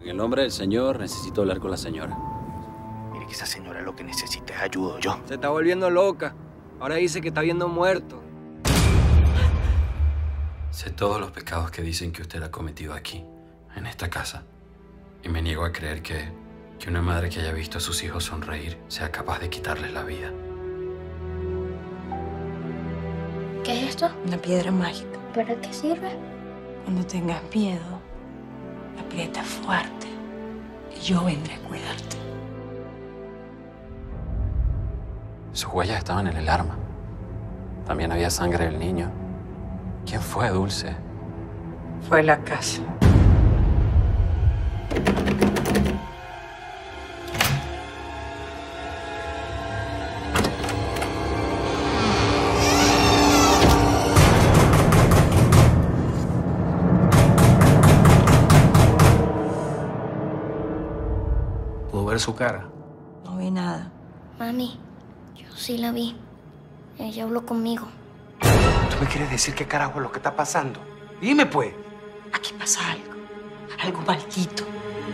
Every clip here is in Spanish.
En el nombre del Señor, necesito hablar con la señora. Mire que esa señora lo que necesita es ayuda, yo. Se está volviendo loca. Ahora dice que está viendo muerto. Sé todos los pecados que dicen que usted ha cometido aquí, en esta casa. Y me niego a creer que una madre que haya visto a sus hijos sonreír sea capaz de quitarles la vida. ¿Qué es esto? Una piedra mágica. ¿Para qué sirve? Cuando tengas miedo, aprieta fuerte y yo vendré a cuidarte. Sus huellas estaban en el arma. También había sangre del niño. ¿Quién fue, Dulce? Fue la casa. ¿Puedo ver su cara? No vi nada. Mami, yo sí la vi. Ella habló conmigo. ¿Tú me quieres decir qué carajo es lo que está pasando? Dime, pues. Aquí pasa algo. Algo maldito.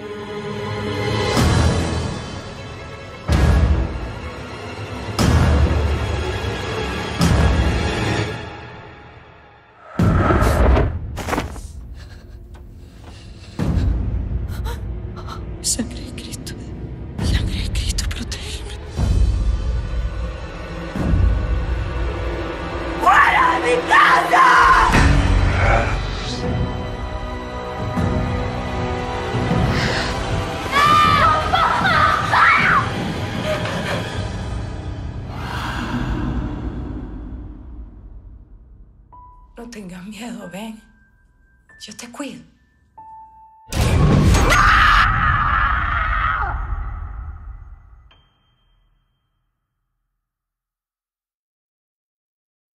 Sangre de Cristo. Sangre de Cristo, protégeme. ¡Fuera de mi casa! No tengas miedo, ven. Yo te cuido.